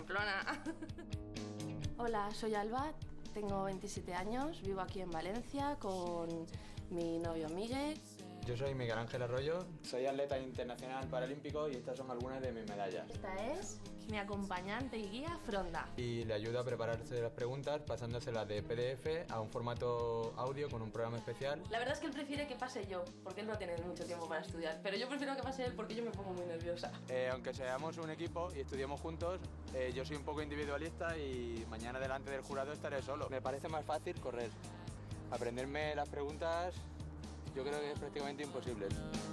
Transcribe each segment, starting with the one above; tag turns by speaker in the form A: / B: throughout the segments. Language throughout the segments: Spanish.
A: Pamplona.
B: Hola, soy Alba, tengo 27 años, vivo aquí en Valencia con mi novio Miguel.
C: Yo soy Miguel Ángel Arroyo, soy atleta internacional paralímpico y estas son algunas de mis medallas.
B: Esta es mi acompañante y guía Fronda.
C: Y le ayudo a prepararse las preguntas pasándoselas de PDF a un formato audio con un programa especial.
B: La verdad es que él prefiere que pase yo, porque él no tiene mucho tiempo para estudiar, pero yo prefiero que pase él porque yo me pongo muy nerviosa.
C: Aunque seamos un equipo y estudiemos juntos, yo soy un poco individualista y mañana delante del jurado estaré solo. Me parece más fácil correr. Aprenderme las preguntas yo creo que es prácticamente imposible.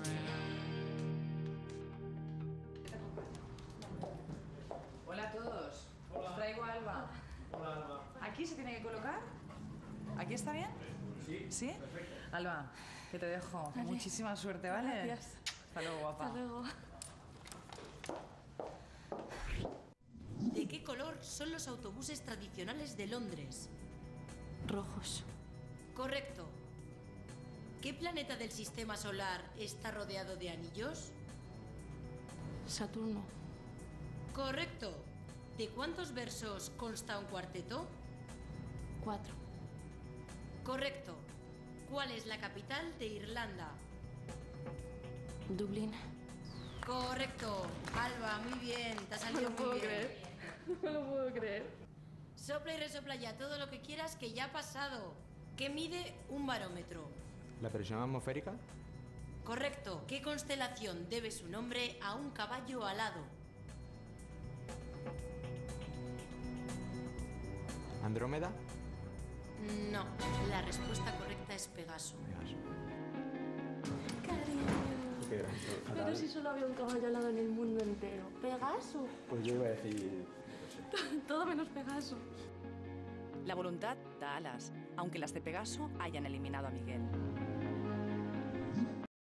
D: Hola a todos. Hola. Os traigo a Alba.
E: Hola, Alba.
D: ¿Aquí se tiene que colocar? ¿Aquí está bien?
E: Sí.
D: ¿Sí?
E: Perfecto.
D: Alba, que te dejo.
B: Vale.
D: Muchísima suerte, ¿vale?
B: Gracias.
D: Hasta luego, guapa.
B: Hasta luego.
F: ¿De qué color son los autobuses tradicionales de Londres?
B: Rojos.
F: Correcto. ¿Qué planeta del sistema solar está rodeado de anillos?
B: Saturno.
F: Correcto. ¿De cuántos versos consta un cuarteto?
B: 4.
F: Correcto. ¿Cuál es la capital de Irlanda?
B: Dublín.
F: Correcto. Alba, muy bien. Te ha salido muy bien.
B: No lo puedo creer.
F: Sopla y resopla ya todo lo que quieras que ya ha pasado. ¿Qué mide un barómetro?
C: ¿La presión atmosférica?
F: Correcto. ¿Qué constelación debe su nombre a un caballo alado?
C: ¿Andrómeda?
F: No. La respuesta correcta es Pegaso.
B: Cariño. Pero si solo había un caballo alado en el mundo entero. Pegaso.
C: Pues yo iba a decir...
B: Todo menos Pegaso.
G: La voluntad da alas, aunque las de Pegaso hayan eliminado a Miguel.